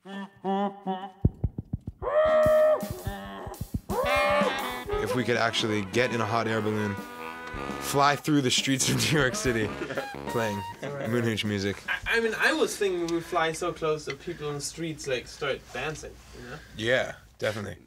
If we could actually get in a hot air balloon, fly through the streets of New York City, playing Moon Hooch music. I mean, I was thinking we fly so close that people on the streets like start dancing, you know? Yeah, definitely.